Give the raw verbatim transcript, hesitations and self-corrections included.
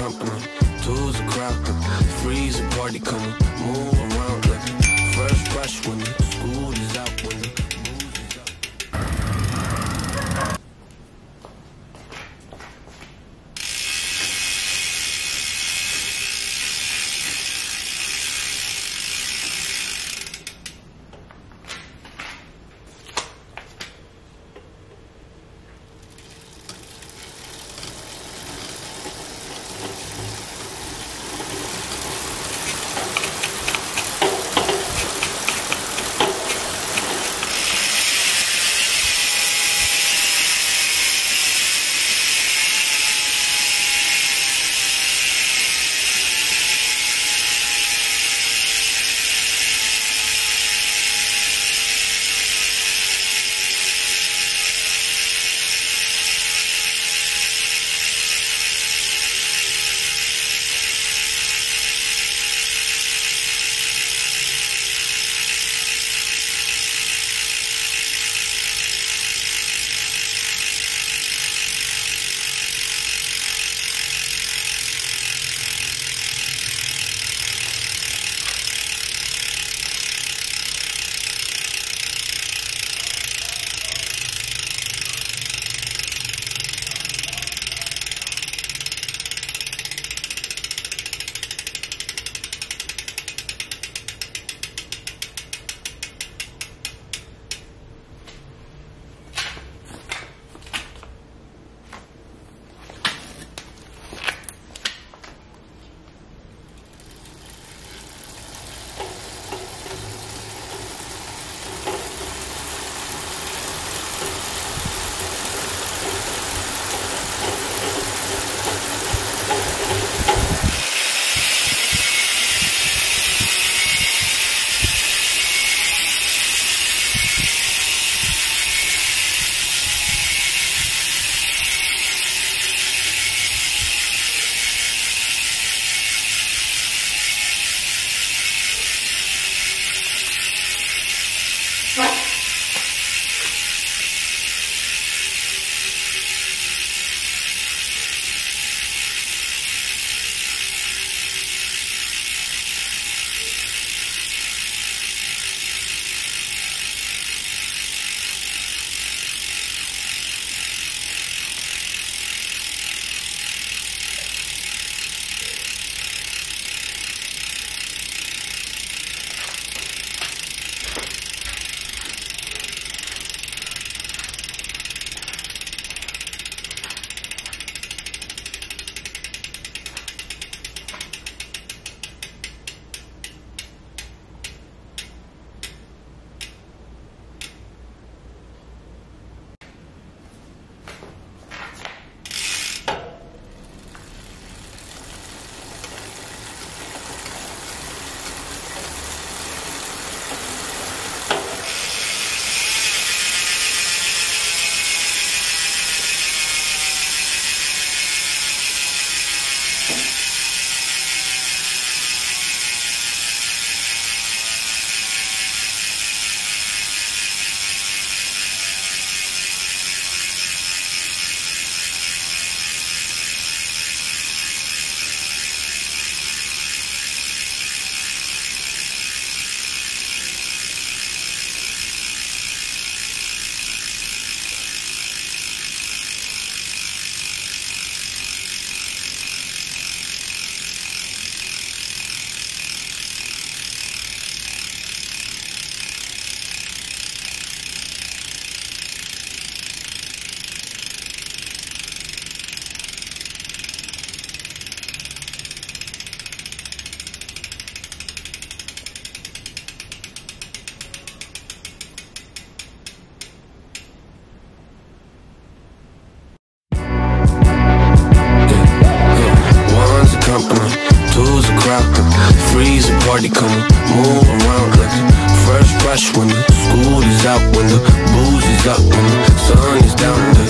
company, two's a crowd, three's a party coming, move around like first rush when the school is out, when the booze is up. company, two's a crowd, three's a party coming, move around like first rush when the school is out, when the booze is up, when the sun is down, the